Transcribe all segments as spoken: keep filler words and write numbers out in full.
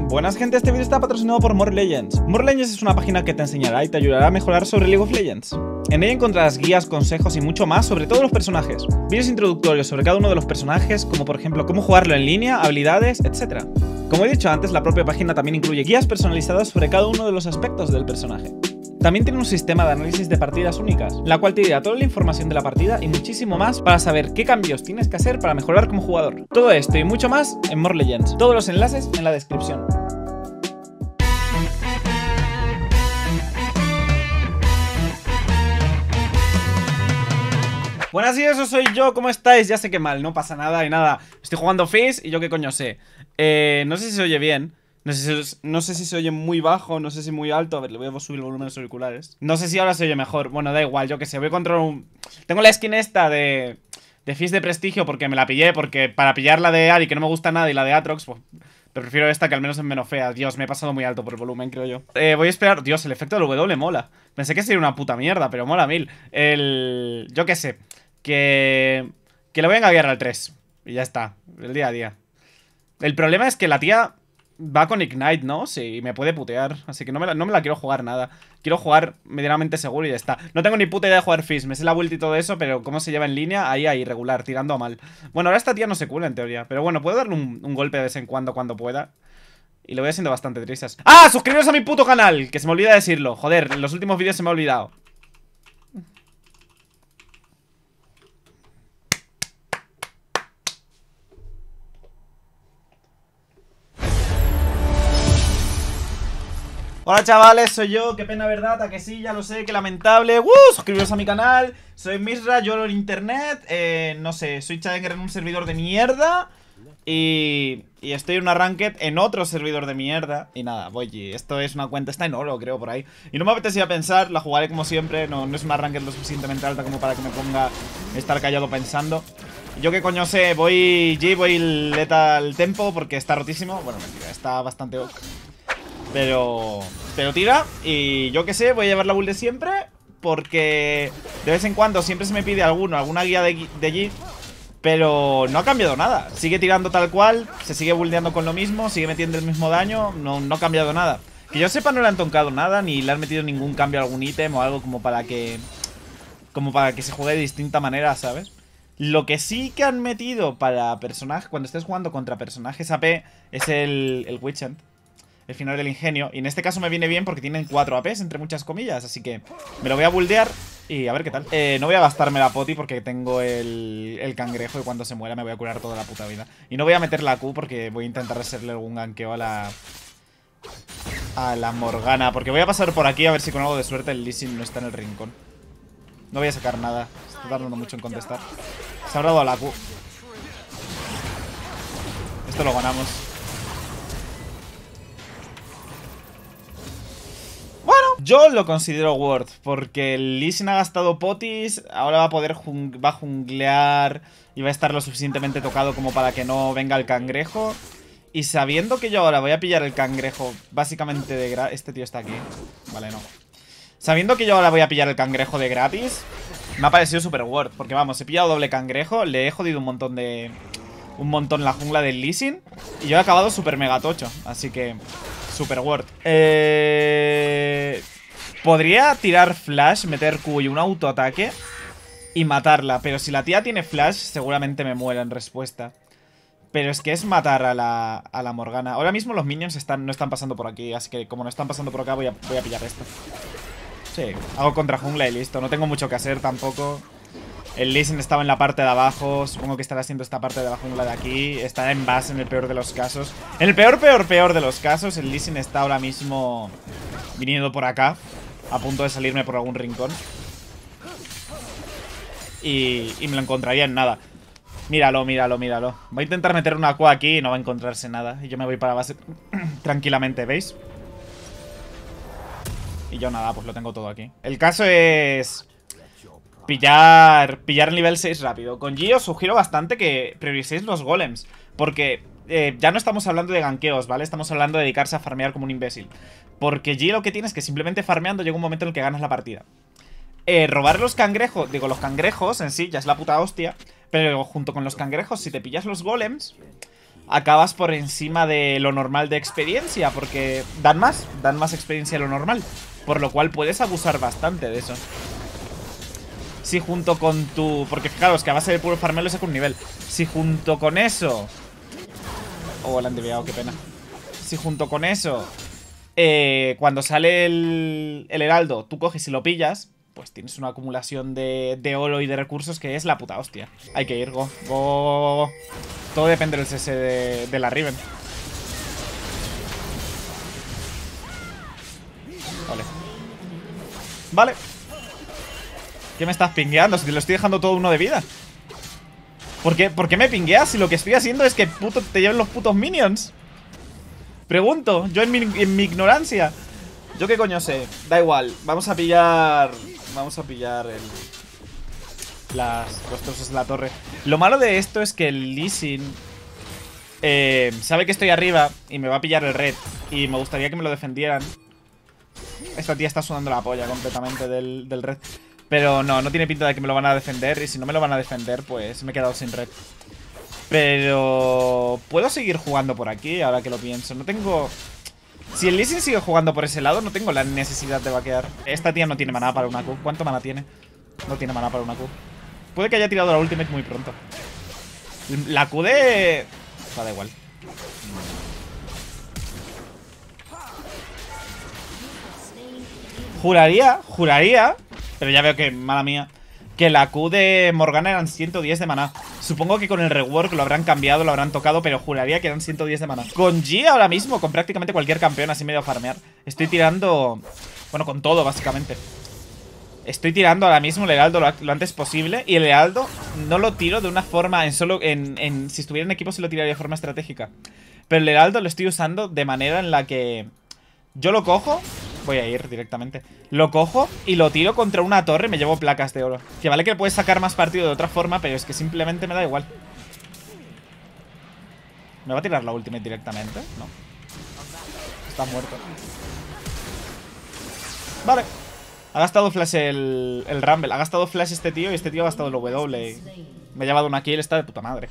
Buenas gente, este vídeo está patrocinado por More Legends. More Legends es una página que te enseñará y te ayudará a mejorar sobre League of Legends. En ella encontrarás guías, consejos y mucho más sobre todos los personajes. Vídeos introductorios sobre cada uno de los personajes, como por ejemplo cómo jugarlo en línea, habilidades, etcétera. Como he dicho antes, la propia página también incluye guías personalizadas sobre cada uno de los aspectos del personaje. También tiene un sistema de análisis de partidas únicas, la cual te dirá toda la información de la partida y muchísimo más para saber qué cambios tienes que hacer para mejorar como jugador. Todo esto y mucho más en More Legends. Todos los enlaces en la descripción. Buenas y eso soy yo, ¿cómo estáis? Ya sé que mal, no pasa nada y nada. Estoy jugando Fizz y yo qué coño sé. Eh, no sé si se oye bien. No sé, si, no sé si se oye muy bajo, no sé si muy alto. A ver, le voy a subir el volumen de los auriculares. No sé si ahora se oye mejor. Bueno, da igual, yo que sé. Voy a controlar un... Tengo la skin esta de... De Fizz de prestigio porque me la pillé. Porque para pillar la de Ari, que no me gusta nada, y la de Aatrox, pues... Pero prefiero esta que al menos es menos fea. Dios, me he pasado muy alto por el volumen, creo yo. Eh, voy a esperar... Dios, el efecto del W mola. Pensé que sería una puta mierda, pero mola mil. El... Yo qué sé. Que... Que le voy a engañar al tres. Y ya está. El día a día. El problema es que la tía... Va con Ignite, ¿no? Sí, me puede putear. Así que no me, la, no me la quiero jugar nada. Quiero jugar medianamente seguro y ya está. No tengo ni puta idea de jugar Fizz. Me sé la vuelta y todo eso, pero cómo se lleva en línea, ahí, ahí, irregular, tirando a mal. Bueno, ahora esta tía no se cura en teoría. Pero bueno, puedo darle un, un golpe de vez en cuando cuando pueda. Y lo voy haciendo bastante tristes. ¡Ah! Suscribiros a mi puto canal, que se me olvida decirlo. Joder, en los últimos vídeos se me ha olvidado. Hola chavales, soy yo, qué pena verdad, a que sí, ya lo sé, qué lamentable. ¡Uh! Suscribiros a mi canal, soy Misra, lloro en internet, eh, no sé, soy Challenger en un servidor de mierda. Y, y estoy en una ranked en otro servidor de mierda. Y nada, voy, esto es una cuenta, está en oro creo por ahí. Y no me apetecía pensar, la jugaré como siempre, no, no es una ranked lo suficientemente alta como para que me ponga a estar callado pensando. Yo qué coño sé, voy G, voy Lethal Tempo porque está rotísimo. Bueno, mentira, está bastante ok. Pero... Pero tira. Y yo que sé, voy a llevar la build de siempre. Porque de vez en cuando siempre se me pide alguno, alguna guía de, de G. Pero no ha cambiado nada. Sigue tirando tal cual. Se sigue buildeando con lo mismo. Sigue metiendo el mismo daño. No, no ha cambiado nada. Que yo sepa, no le han tocado nada. Ni le han metido ningún cambio a algún ítem o algo como para que... Como para que se juegue de distinta manera, ¿sabes? Lo que sí que han metido para personajes... Cuando estés jugando contra personajes A P es el, el Witchend. El final del ingenio. Y en este caso me viene bien porque tienen cuatro A Ps, entre muchas comillas. Así que me lo voy a buldear y a ver qué tal. Eh, no voy a gastarme la poti porque tengo el, el cangrejo. Y cuando se muera me voy a curar toda la puta vida. Y no voy a meter la Q porque voy a intentar hacerle algún ganqueo a la... A la Morgana. Porque voy a pasar por aquí a ver si con algo de suerte el Lee Sin no está en el rincón. No voy a sacar nada. Está tardando mucho en contestar. Se habrá dado la Q. Esto lo ganamos. Yo lo considero worth, porque el Lee Sin ha gastado potis, ahora va a poder jung va a junglear y va a estar lo suficientemente tocado como para que no venga el cangrejo. Y sabiendo que yo ahora voy a pillar el cangrejo básicamente de gratis... Este tío está aquí. Vale, no. Sabiendo que yo ahora voy a pillar el cangrejo de gratis, me ha parecido super worth, porque vamos, he pillado doble cangrejo, le he jodido un montón de... Un montón la jungla del Lee Sin y yo he acabado super mega tocho, así que... Super worth. Eh... Podría tirar flash, meter Q y un autoataque y matarla. Pero si la tía tiene flash, seguramente me muera en respuesta. Pero es que es matar a la, a la Morgana. Ahora mismo los minions están, no están pasando por aquí. Así que como no están pasando por acá, voy a, voy a pillar esto. Sí, hago contra jungla y listo. No tengo mucho que hacer tampoco. El Lee Sin estaba en la parte de abajo. Supongo que estará haciendo esta parte de la jungla de aquí. Está en base en el peor de los casos. En el peor, peor, peor de los casos, el Lee Sin está ahora mismo viniendo por acá, a punto de salirme por algún rincón. Y, y me lo encontraría en nada. Míralo, míralo, míralo. Voy a intentar meter una Q aquí y no va a encontrarse nada. Y yo me voy para base tranquilamente, ¿veis? Y yo nada, pues lo tengo todo aquí. El caso es... Pillar, pillar el nivel seis rápido. Con G os sugiero bastante que prioricéis los golems. Porque eh, ya no estamos hablando de ganqueos, ¿vale? Estamos hablando de dedicarse a farmear como un imbécil. Porque G lo que tiene es que simplemente farmeando llega un momento en el que ganas la partida. Eh, robar los cangrejos, digo, los cangrejos en sí ya es la puta hostia. Pero junto con los cangrejos, si te pillas los golems, acabas por encima de lo normal de experiencia, porque dan más, dan más experiencia de lo normal, por lo cual puedes abusar bastante de eso. Si junto con tu... Porque fijaros que a base de puro farmeo le saco un nivel. Si junto con eso... Oh, la han desviado, qué pena. Si junto con eso... Eh, cuando sale el, el heraldo, tú coges y lo pillas, pues tienes una acumulación de, de oro y de recursos que es la puta hostia. Hay que ir, go, go, go, go. Todo depende del C S de, de la Riven. Vale. Vale. ¿Qué me estás pingueando? Si te lo estoy dejando todo uno de vida. ¿Por qué, ¿Por qué me pingueas si lo que estoy haciendo es que puto, te lleven los putos minions? Pregunto, yo en mi, en mi ignorancia. Yo qué coño sé, da igual. Vamos a pillar... Vamos a pillar el... Las, los trozos de la torre. Lo malo de esto es que el Lee Sin eh, sabe que estoy arriba y me va a pillar el red. Y me gustaría que me lo defendieran. Esta tía está sudando la polla completamente del, del red. Pero no, no tiene pinta de que me lo van a defender. Y si no me lo van a defender, pues me he quedado sin red. Pero... puedo seguir jugando por aquí, ahora que lo pienso. No tengo... Si el Lee Sin sigue jugando por ese lado, no tengo la necesidad de vaquear. Esta tía no tiene maná para una Q. ¿Cuánto maná tiene? No tiene maná para una Q. Puede que haya tirado la ultimate muy pronto. La Q de... Da, da igual. Juraría, juraría... Pero ya veo que, mala mía, que la Q de Morgana eran ciento diez de maná. Supongo que con el rework lo habrán cambiado, lo habrán tocado, pero juraría que eran ciento diez de maná. Con G ahora mismo, con prácticamente cualquier campeón así medio farmear, estoy tirando... Bueno, con todo básicamente. Estoy tirando ahora mismo el heraldo lo, lo antes posible. Y el heraldo no lo tiro de una forma en solo... En, en, si estuviera en equipo sí lo tiraría de forma estratégica. Pero el heraldo lo estoy usando de manera en la que... Yo lo cojo... Voy a ir directamente. Lo cojo y lo tiro contra una torre y me llevo placas de oro. Que vale que puedes sacar más partido de otra forma, pero es que simplemente me da igual. ¿Me va a tirar la ultimate directamente? No. Está muerto. Vale. Ha gastado flash el, el Rumble. Ha gastado flash este tío y este tío ha gastado el W. Me ha llevado una kill, está de puta madre.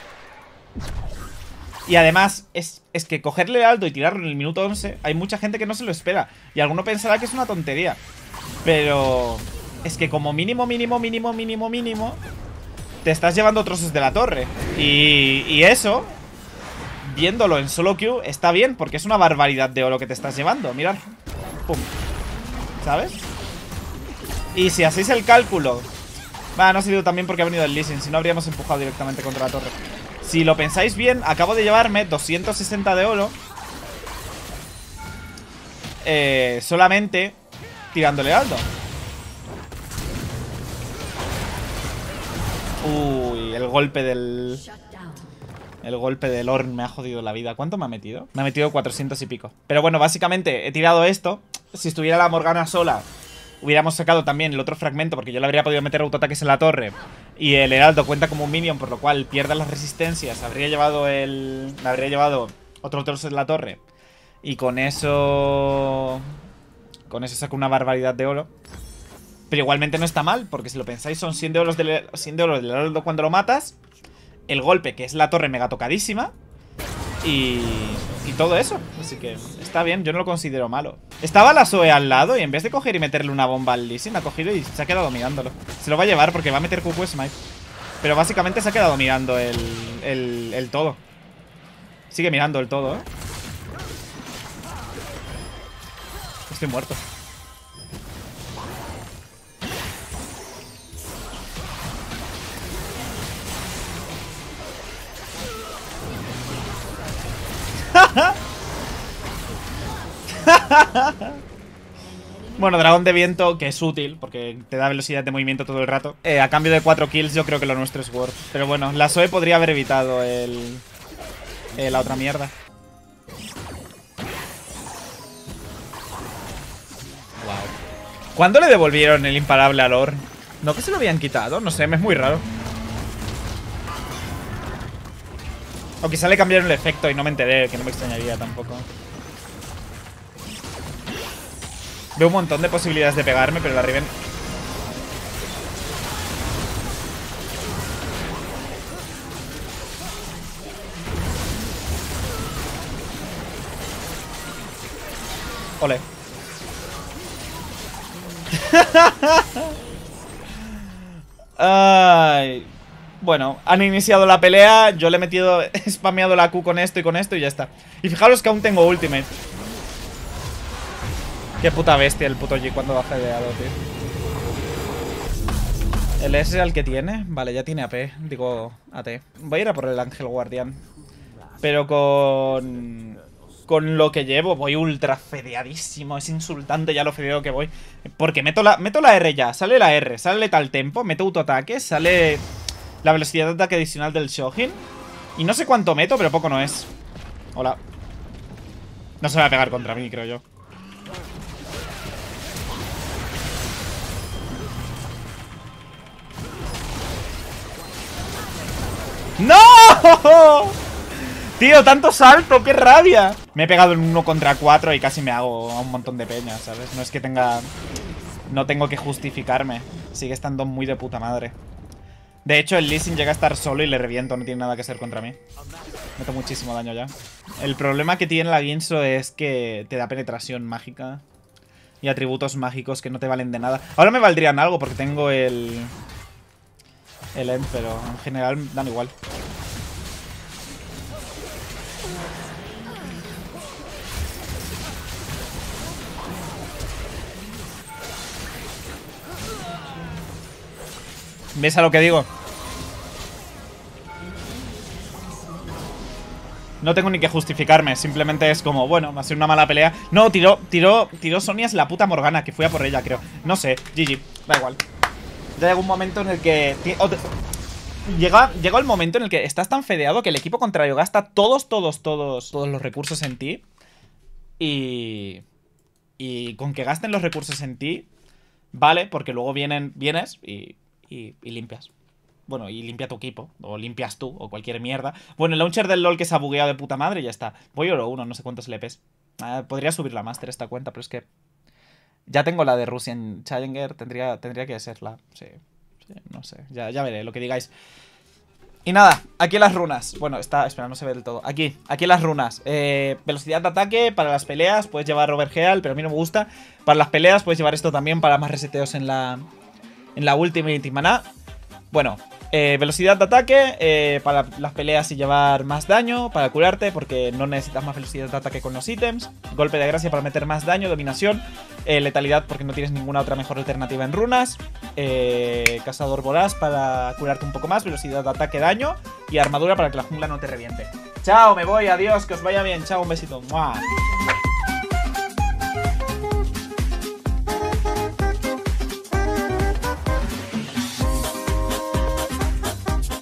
Y además, es, es que cogerle heraldo y tirarlo en el minuto once, hay mucha gente que no se lo espera. Y alguno pensará que es una tontería. Pero es que como mínimo, mínimo, mínimo, mínimo, mínimo, te estás llevando trozos de la torre. Y, y eso, viéndolo en solo queue, está bien, porque es una barbaridad de oro que te estás llevando. Mirad. Pum. ¿Sabes? Y si hacéis el cálculo... Va, no ha sido también porque ha venido el Lee Sin, si no habríamos empujado directamente contra la torre. Si lo pensáis bien, acabo de llevarme doscientos sesenta de oro eh, solamente tirándole heraldo. Uy, el golpe del... El golpe del Ornn me ha jodido la vida. ¿Cuánto me ha metido? Me ha metido cuatrocientos y pico. Pero bueno, básicamente he tirado esto. Si estuviera la Morgana sola, hubiéramos sacado también el otro fragmento, porque yo le habría podido meter autoataques en la torre. Y el heraldo cuenta como un minion, por lo cual pierda las resistencias. Habría llevado el... Me habría llevado otro trozo en la torre. Y con eso... Con eso saco una barbaridad de oro. Pero igualmente no está mal, porque si lo pensáis son cien de oro del, cien de oro del heraldo cuando lo matas. El golpe, que es la torre mega tocadísima. Y... Y todo eso. Así que está bien, yo no lo considero malo. Estaba la Zoe al lado y en vez de coger y meterle una bomba al Lee Sin, ha cogido y se ha quedado mirándolo. Se lo va a llevar porque va a meter Q Q Smite. Pero básicamente se ha quedado mirando el, el, el todo. Sigue mirando el todo, ¿eh? Estoy muerto. Bueno, dragón de viento, que es útil, porque te da velocidad de movimiento todo el rato. eh, A cambio de cuatro kills yo creo que lo nuestro es worth. Pero bueno, la Zoe podría haber evitado el, eh, la otra mierda. Wow. ¿Cuándo le devolvieron el imparable al Ornn? ¿No que se lo habían quitado? No sé, me es muy raro. O quizá le cambiaron el efecto y no me enteré, que no me extrañaría tampoco. Veo un montón de posibilidades de pegarme, pero la Riven... Ole. Ay. Bueno, han iniciado la pelea. Yo le he metido, he spameado la Q con esto y con esto y ya está. Y fijaros que aún tengo ultimate. Qué puta bestia el puto G cuando va fedeado, tío. ¿El S al que tiene? Vale, ya tiene A P. Digo, A T. Voy a ir a por el Ángel Guardián. Pero con... Con lo que llevo voy ultra fedeadísimo. Es insultante ya lo fedeo que voy. Porque meto la, meto la R ya. Sale la R, sale letal tempo, meto autoataque, sale la velocidad de ataque adicional del Shojin. Y no sé cuánto meto, pero poco no es. Hola. No se va a pegar contra mí, creo yo. ¡No! Tío, tanto salto, qué rabia. Me he pegado en uno contra cuatro y casi me hago a un montón de peña, ¿sabes? No es que tenga... No tengo que justificarme. Sigue estando muy de puta madre. De hecho, el Lee Sin llega a estar solo y le reviento. No tiene nada que hacer contra mí. Meto muchísimo daño ya. El problema que tiene la Guinsoo es que te da penetración mágica y atributos mágicos que no te valen de nada. Ahora me valdrían algo porque tengo el... El End, pero en general dan igual. ¿Ves a lo que digo? No tengo ni que justificarme. Simplemente es como, bueno, va a ser una mala pelea. No, tiró, tiró, tiró Sonia es la puta Morgana, que fui a por ella, creo. No sé, G G, da igual. Ya llegó un momento en el que... Llega, llegó el momento en el que estás tan fedeado que el equipo contrario gasta todos, todos, todos, todos los recursos en ti. Y... Y con que gasten los recursos en ti, vale, porque luego vienen, vienes y... Y, y limpias. Bueno, y limpia tu equipo. O limpias tú, o cualquier mierda. Bueno, el launcher del LoL que se ha bugueado de puta madre y ya está. Voy oro uno, no sé cuántos L Ps. eh, Podría subir la Master esta cuenta, pero es que ya tengo la de Russian Challenger. Tendría, tendría que serla. Sí, sí, no sé, ya, ya veré, lo que digáis. Y nada, aquí las runas. Bueno, está, espera, no se ve del todo. Aquí, aquí las runas. eh, Velocidad de ataque para las peleas. Puedes llevar Overheal, pero a mí no me gusta. Para las peleas puedes llevar esto también para más reseteos en la... En la Ultimate y Maná. Bueno, eh, velocidad de ataque eh, para las peleas y llevar más daño. Para curarte, porque no necesitas más velocidad de ataque con los ítems. Golpe de gracia para meter más daño, dominación. eh, Letalidad porque no tienes ninguna otra mejor alternativa en runas. eh, Cazador voraz para curarte un poco más. Velocidad de ataque, daño. Y armadura para que la jungla no te reviente. Chao, me voy, adiós, que os vaya bien. Chao, un besito. ¡Mua!